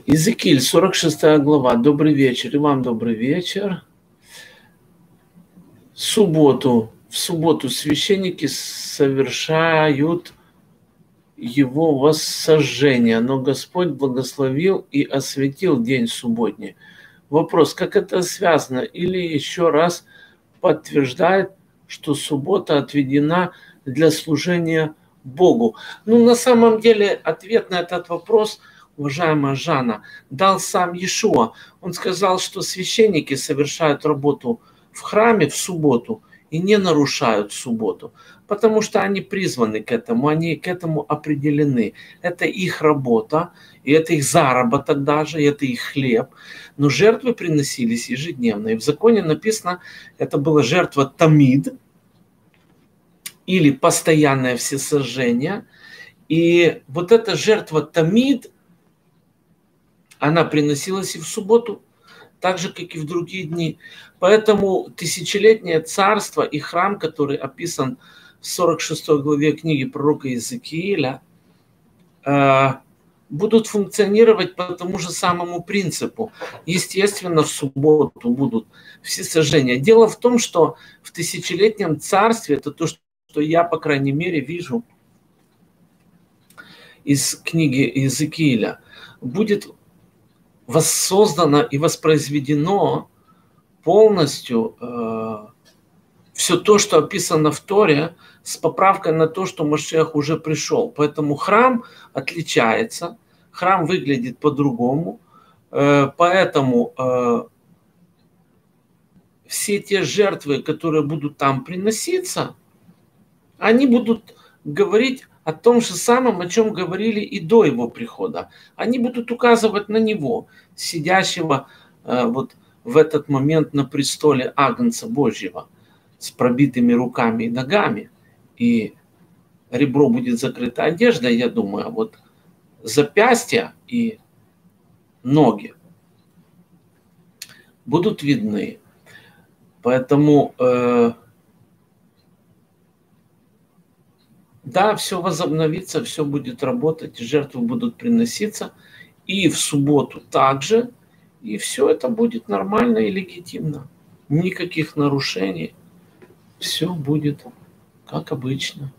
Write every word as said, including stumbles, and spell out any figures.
Иезекииль, сорок шестая глава. Добрый вечер. И вам добрый вечер. В субботу, в субботу священники совершают его воссожжение, но Господь благословил и осветил день субботний. Вопрос, как это связано? Или еще раз подтверждает, что суббота отведена для служения Богу? Ну, на самом деле, ответ на этот вопрос, уважаемая Жанна, дал сам Иешуа. Он сказал, что священники совершают работу в храме в субботу и не нарушают субботу, потому что они призваны к этому, они к этому определены. Это их работа, и это их заработок даже, и это их хлеб. Но жертвы приносились ежедневно. И в законе написано, это была жертва тамид, или постоянное всесожжение. И вот эта жертва тамид, она приносилась и в субботу, так же, как и в другие дни. Поэтому тысячелетнее царство и храм, который описан в сорок шестой главе книги пророка Иезекииля, будут функционировать по тому же самому принципу. Естественно, в субботу будут всесожжения. Дело в том, что в тысячелетнем царстве, это то, что я, по крайней мере, вижу из книги Иезекииля, будет воссоздано и воспроизведено полностью э, все то, что описано в Торе, с поправкой на то, что Машиах уже пришел. Поэтому храм отличается, храм выглядит по-другому, э, поэтому э, все те жертвы, которые будут там приноситься, они будут говорить о том же самом, о чем говорили и до его прихода. Они будут указывать на него, сидящего э, вот в этот момент на престоле Агнца Божьего, с пробитыми руками и ногами. И ребро будет закрыто одеждой, я думаю, а вот запястья и ноги будут видны. Поэтому... Э, Да, все возобновится, все будет работать, жертвы будут приноситься и в субботу также, и все это будет нормально и легитимно. Никаких нарушений, все будет как обычно.